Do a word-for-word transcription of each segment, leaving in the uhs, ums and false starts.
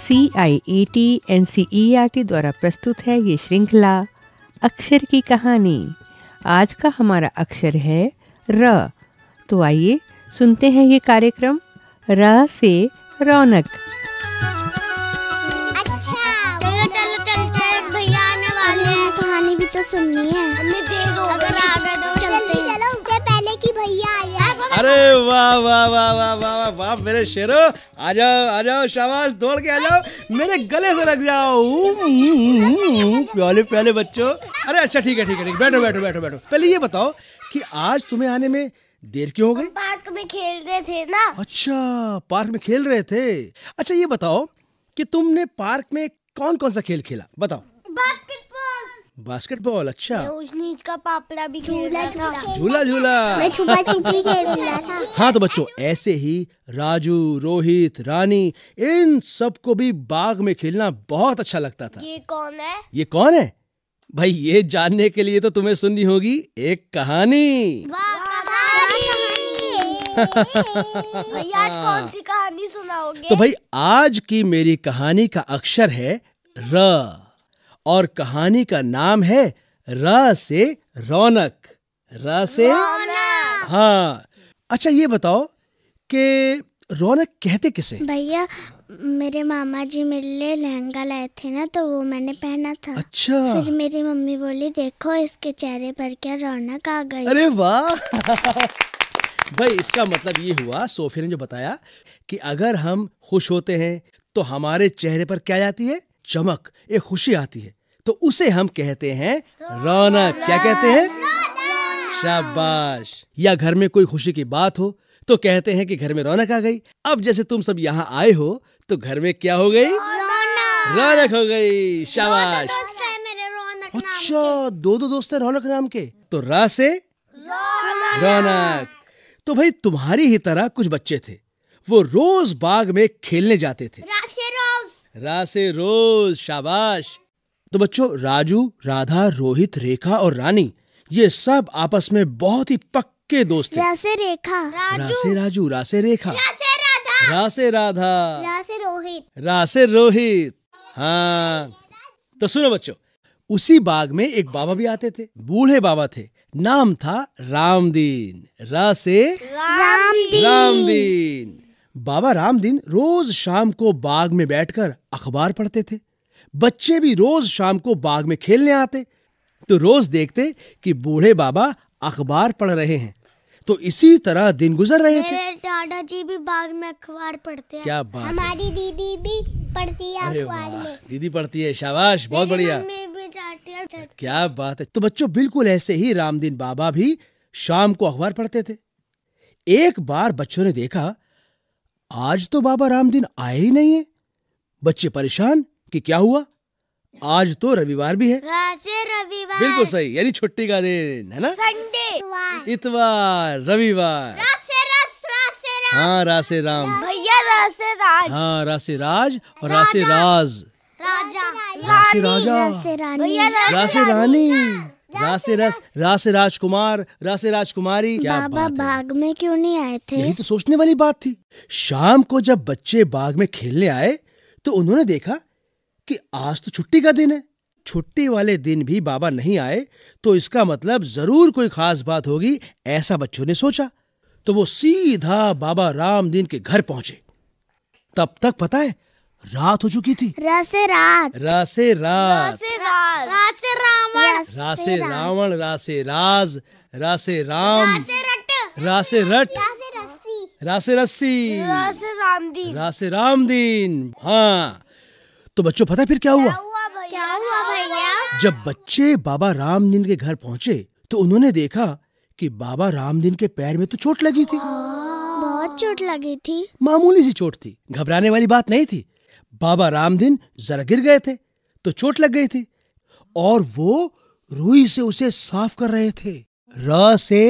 C I E T N C E R T द्वारा प्रस्तुत है ये श्रृंखला अक्षर की कहानी। आज का हमारा अक्षर है र। तो आइए सुनते हैं ये कार्यक्रम र से रौनक। अच्छा चलो चलो चलते हैं, भैया आने वाले हैं। कहानी भी तो सुननी है। हमें दे दो, अगर आ गए तो चलते हैं। चलो उससे पहले कि भैया आए। अरे वाह वाह वाह वाह वाह वाह मेरे शेरो, आ जाओ आ जाओ, शाबाश, दौड़ के आ जाओ, मेरे गले से लग जाओ। प्याले प्याले बच्चों। अरे अच्छा ठीक है ठीक है ठीक, बैठो बैठो बैठो बैठो। पहले ये बताओ कि आज तुम्हें आने में देर क्यों हो गई? पार्क में खेल रहे थे ना। अच्छा पार्क में खेल रहे थे। अच्छा ये बताओ कि तुमने पार्क में कौन कौन सा खेल खेला, बताओ। बास्केटबॉल। बास्केटबॉल, अच्छा। ऊंच नीच का पापड़ा भी खेल रहा था। झूला झूला। मैं छुपा छुपी खेल रहा था। हाँ तो बच्चों ऐसे ही राजू, रोहित, रानी, इन सबको भी बाग में खेलना बहुत अच्छा लगता था। ये कौन है? ये कौन है भाई? ये जानने के लिए तो तुम्हें सुननी होगी एक कहानी। भैया आज कौन सी कहानी सुनाओगे? तो भाई आज की मेरी कहानी का अक्षर है र और कहानी का नाम है र से रौनक। र से रौनक। हाँ। अच्छा ये बताओ कि रौनक कहते किसे? भैया मेरे मामा जी मेरे लिए लहंगा लाए थे ना, तो वो मैंने पहना था। अच्छा। फिर मेरी मम्मी बोली देखो इसके चेहरे पर क्या रौनक आ गई। अरे वाह। भाई इसका मतलब ये हुआ, सोफिया ने जो बताया कि अगर हम खुश होते हैं तो हमारे चेहरे पर क्या आती है? चमक, एक खुशी आती है, तो उसे हम कहते हैं रौनक। क्या कहते हैं? शाबाश। या घर में कोई खुशी की बात हो तो कहते हैं कि घर में रौनक आ गई। अब जैसे तुम सब यहाँ आए हो तो घर में क्या हो गई? रौनक हो गई। शाबाश। अच्छा दो दो दोस्त हैं रौनक नाम के। तो रा से रौनक। तो भाई तुम्हारी ही तरह कुछ बच्चे थे, वो रोज बाग में खेलने जाते थे। रा से रोज। शाबाश। तो बच्चों राजू, राधा, रोहित, रेखा और रानी ये सब आपस में बहुत ही पक्के दोस्त थे। रा से रेखा। रा से राजू, रा से रेखा, रा से राधा, रा से रोहित, रा से रोहित। हाँ तो सुनो बच्चों, उसी बाग में एक बाबा भी आते थे, बूढ़े बाबा थे, नाम था रामदीन। रा से रामदीन। रामदीन। बाबा रामदीन रोज शाम को बाग में बैठकर अखबार पढ़ते थे। बच्चे भी रोज शाम को बाग में खेलने आते, तो रोज देखते कि बूढ़े बाबा अखबार पढ़ रहे हैं, तो इसी तरह दिन गुजर रहे थे। मेरे दादाजी भी बाग में अखबार पढ़ते हैं। क्या बात है। हमारी दीदी भी पढ़ती है अरे अखबार वाह, में। दीदी पढ़ती है। शाबाश, बहुत मेरी बढ़िया। मम्मी भी जाती है। क्या बात है। तो बच्चों बिल्कुल ऐसे ही रामदीन बाबा भी शाम को अखबार पढ़ते थे। एक बार बच्चों ने देखा आज तो बाबा रामदीन आए ही नहीं है। बच्चे परेशान कि क्या हुआ, आज तो रविवार भी है। रा से रविवार। बिल्कुल सही, यानी छुट्टी का दिन है ना। संडे। इतवार, रविवार। रा से रस, रा से राम। हाँ रा से राम। भैया रा से राज। हाँ रा से राज और रा से राज। राजा। रा से राजा। रा से रानी। भैया रा से रानी। रा से रस, रा से राजकुमार, रा से राजकुमारी। क्या बाबा बात है। बाग में क्यों नहीं आए थे? यही तो सोचने वाली बात थी। शाम को जब बच्चे बाग में खेलने आए तो उन्होंने देखा कि आज तो छुट्टी का दिन है। छुट्टी वाले दिन भी बाबा नहीं आए तो इसका मतलब जरूर कोई खास बात होगी, ऐसा बच्चों ने सोचा। तो वो सीधा बाबा रामदीन के घर पहुंचे। तब तक पता है रात हो चुकी थी। रा से रात। रा से रात। रा से रावण। रा से रावण, रा से राज, रा से राम, रा से रट, रा से रस्सी, रा से रामदीन। रा से रामदीन। हाँ तो बच्चों पता है फिर क्या हुआ? क्या हुआ भैया? जब बच्चे बाबा रामदीन के घर पहुंचे तो उन्होंने देखा कि बाबा रामदीन के पैर में तो चोट लगी थी। बहुत चोट लगी थी। मामूली सी चोट थी, घबराने वाली बात नहीं थी। बाबा रामदीन जरा गिर गए थे तो चोट लग गई थी और वो रुई से उसे साफ कर रहे थे। र से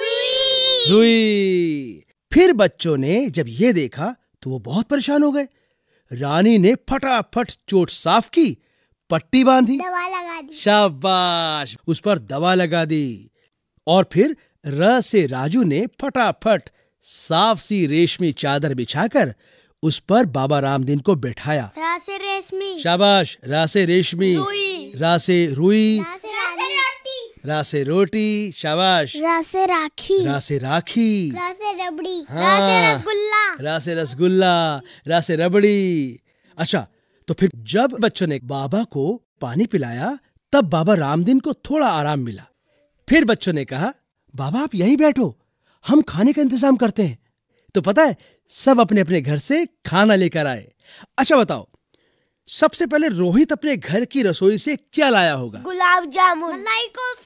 रुई। फिर बच्चों ने जब ये देखा तो वो बहुत परेशान हो गए। रानी ने फटाफट चोट साफ की, पट्टी बांधी, दवा लगा दी। शाबाश, उस पर दवा लगा दी। और फिर र से राजू ने फटाफट साफ सी रेशमी चादर बिछाकर उस पर बाबा रामदीन को बैठाया। रा से रेशमी। शाबाश। रा से रेशमी। रा से रुई। रा से रोटी। शाबाश। रा से राखी। रा से राखी। रा से रबड़ी। हाँ। रा से रसगुल्ला। रा से रसगुल्ला। रा से रबड़ी। अच्छा, तो फिर जब बच्चों ने बाबा को पानी पिलाया तब बाबा रामदीन को थोड़ा आराम मिला। फिर बच्चों ने कहा, बाबा आप यहीं बैठो, हम खाने का इंतजाम करते हैं। तो पता है, सब अपने अपने घर से खाना लेकर आए। अच्छा बताओ, सबसे पहले रोहित अपने घर की रसोई से क्या लाया होगा? गुलाब जामुन, मलाई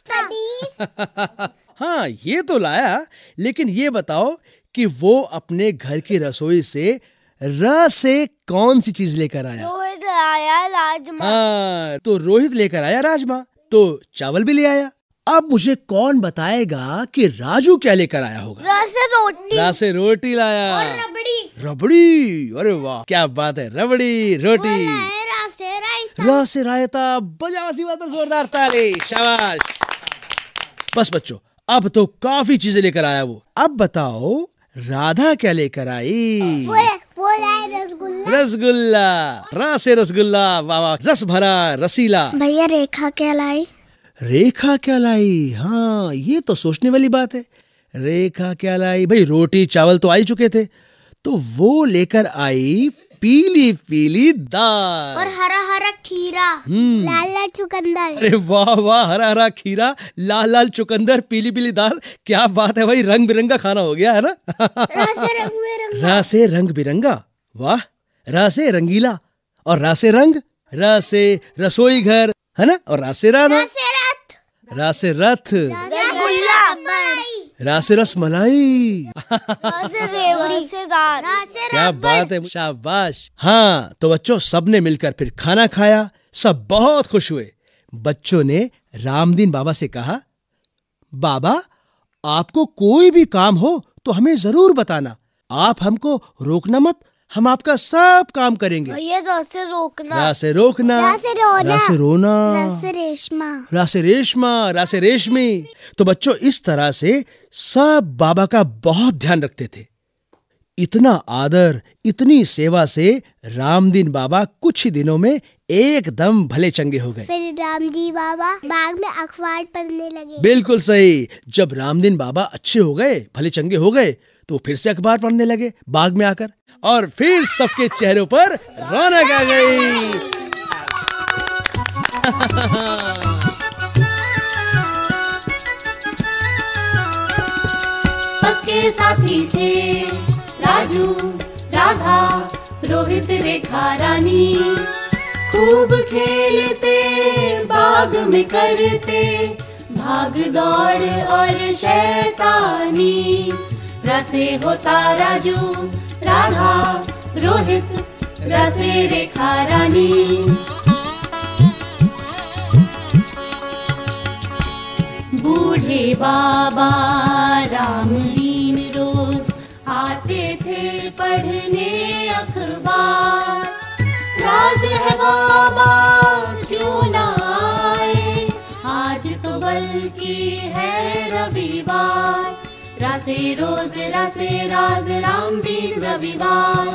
कोफ्ता। हाँ, ये तो लाया, लेकिन ये बताओ कि वो अपने घर की रसोई से र से कौन सी चीज लेकर आया? रोहित आया राजमा। हाँ, तो रोहित लेकर आया राजमा, तो चावल भी ले आया। अब मुझे कौन बताएगा कि राजू क्या लेकर आया होगा? रा से रोटी। रा से रोटी लाया। और रबड़ी। रबड़ी, अरे वाह क्या बात है, रबड़ी रोटी। रा से रायता। रा से रायता। बजाओ इसी बात पर जोरदार ताली। शाबाश। बस बच्चों, अब तो काफी चीजें लेकर आया वो। अब बताओ राधा क्या लेकर आई? वो वो लाए रसगुल्ला। रसगुल्ला। रा से रसगुल्ला। वाह वाह, रस भरा रसीला। भैया रेखा क्या लाई? रेखा क्या लाई? हाँ, ये तो सोचने वाली बात है। रेखा क्या लाई? भाई रोटी चावल तो आ ही चुके थे, तो वो लेकर आई पीली पीली दाल और हरा हरा खीरा, हम्म। लाल लाल चुकंदर। अरे वाह वाह, हरा हरा खीरा, लाल लाल चुकंदर, पीली पीली दाल। क्या बात है भाई, रंग बिरंगा खाना हो गया है ना। रा से रंग बिरंगा। रा से रंग बिरंगा। वाह। रा से रंगीला, और रा से रंग, रा से रसोई घर, है ना, और रा से राधा, रा से रथ, रा से रथ, रसगुल्ला, रा से रसमलाई। रा से रेवड़ी, से दाल, रा से क्या बात है, शाबाश। हाँ, तो बच्चों सबने मिलकर फिर खाना खाया, सब बहुत खुश हुए। बच्चों ने रामदीन बाबा से कहा, बाबा आपको कोई भी काम हो तो हमें जरूर बताना, आप हमको रोकना मत, हम आपका सब काम करेंगे। भैया रा से रोकना, रा से रोकना, रा से रोना, रा से रोना, रा से रेशमा, रा से रेशमा, रा से रेशमी। तो बच्चों इस तरह से सब बाबा का बहुत ध्यान रखते थे। इतना आदर, इतनी सेवा से रामदीन बाबा कुछ ही दिनों में एकदम भले चंगे हो गए। फिर रामजी बाबा बाग में अखबार पढ़ने लगे। बिल्कुल सही। जब रामदीन बाबा अच्छे हो गए, भले चंगे हो गए, तो फिर से अखबार पढ़ने लगे बाग में आकर, और फिर सबके चेहरों पर रौनक आ गई। पक्के साथी थे राजू, राधा, रोहित, रेखा, रानी। खूब खेलते, बाग में करते भाग दौड़ और शैतानी। रसे होता राजू, राधा, रोहित, रसे रेखा, रानी। बूढ़े बाबा रामदीन रोज आते थे पढ़ने अखबार। राज है बाबा क्यों ना आए, आज तो बल्कि है रविवार। रासे रोज रासे राज रामदीन रविवार।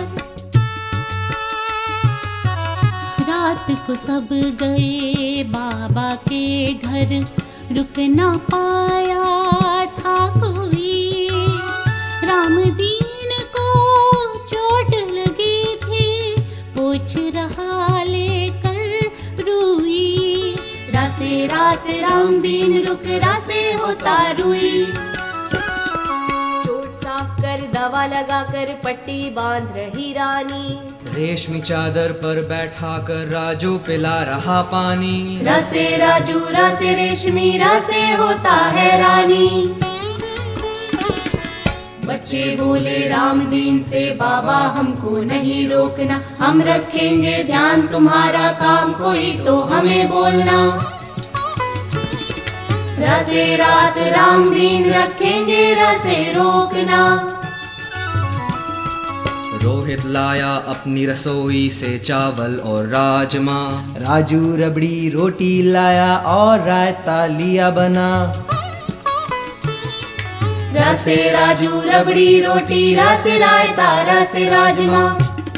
रात को सब गए बाबा के घर, रुक ना पाया था कोई। रामदीन को चोट लगी थी, पूछ रहा लेकर रुई। रासे रात रामदीन रुक, रासे होता रुई। कर दवा लगा कर पट्टी बांध रही रानी। रेशमी चादर पर बैठा कर राजू पिला रहा पानी। रसे राजू, रसे रेशमी, रसे होता है रानी। बच्चे बोले रामदीन से, बाबा हमको नहीं रोकना, हम रखेंगे ध्यान, तुम्हारा काम कोई तो हमें बोलना। रसे रात रामदीन रखेंगे, रसे रोकना। रोहित लाया अपनी रसोई से चावल और राजमा। राजू रबड़ी रोटी लाया और रायता लिया बना। रसे राजू रबड़ी रोटी, रसे रायता, रसे राजमा।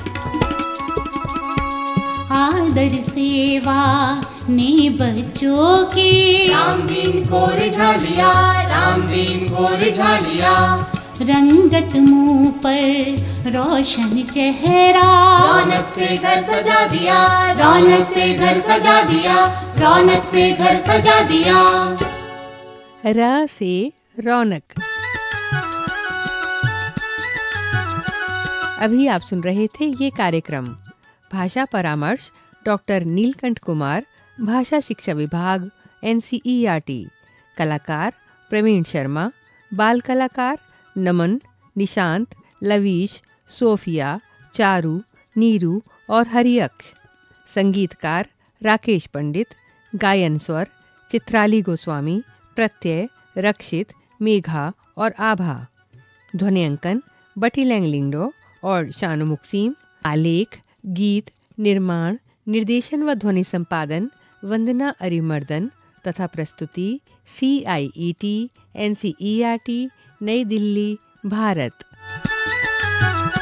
आदर सेवा ने बच्चों की, राम दीन को रिझा लिया, राम दीन को रिझा लिया। रंगत मुंह पर रोशन चेहरा, रौनक से घर सजा दिया, रौनक से घर सजा दिया, रौनक से घर सजा दिया। र से रौनक। अभी आप सुन रहे थे ये कार्यक्रम भाषा परामर्श डॉक्टर नीलकंठ कुमार, भाषा शिक्षा विभाग, N C E R T. कलाकार प्रवीण शर्मा, बाल कलाकार नमन, निशांत, लवीश, सोफिया, चारू, नीरू और हरिअक्ष। संगीतकार राकेश पंडित। गायन स्वर चित्राली गोस्वामी, प्रत्यय, रक्षित, मेघा और आभा। ध्वनियांकन बटी लैंगलिंगडो और शानु मुक्सीम। आलेख, गीत, निर्माण, निर्देशन व ध्वनि संपादन वंदना अरिमर्दन तथा प्रस्तुति C I E T, N C E R T, नई दिल्ली, भारत।